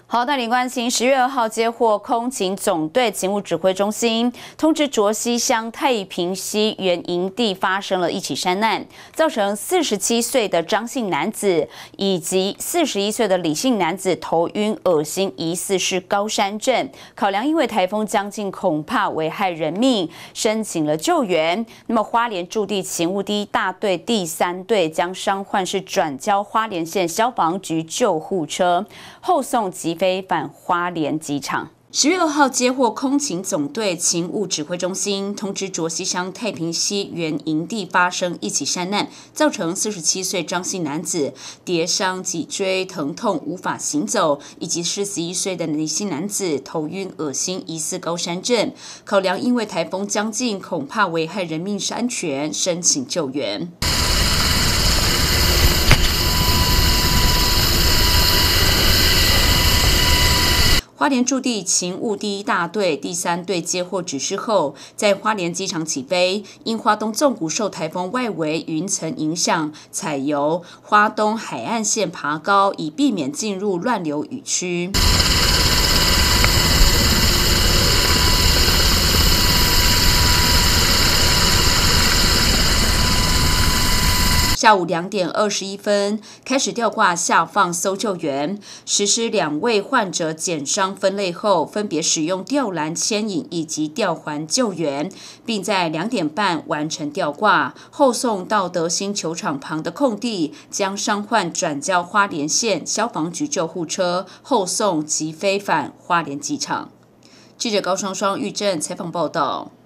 好，带领关心10月2号接获空警总队勤务指挥中心通知，卓溪乡太平溪原营地发生了一起山难，造成47岁的张姓男子以及41岁的李姓男子头晕恶心，疑似是高山症。考量因为台风将近，恐怕危害人命，申请了救援。那么花莲驻地勤务第1大队第3队将伤患是转交花莲县消防局救护车，后送急飞返花莲机场。10月2号接获空勤总队勤务指挥中心通知，卓溪乡太平溪原营地发生一起山难，造成47岁张姓男子跌伤脊椎疼痛无法行走，以及41岁的李姓男子头晕恶心，疑似高山症。考量因为台风将近，恐怕危害人命安全，申请救援。花莲驻地勤务第1大队第3队接获指示后，在花莲机场起飞。因花东纵谷受台风外围云层影响，采由花东海岸线爬高，以避免进入乱流雨区。下午2点21分开始吊挂下放搜救员，实施2位患者减伤分类后，分别使用吊篮牵引以及吊环救援，并在2点半完成吊挂，后送到德兴球场旁的空地，将伤患转交花莲县消防局救护车，后送急飞返花莲机场。记者高双双、玉正采访报道。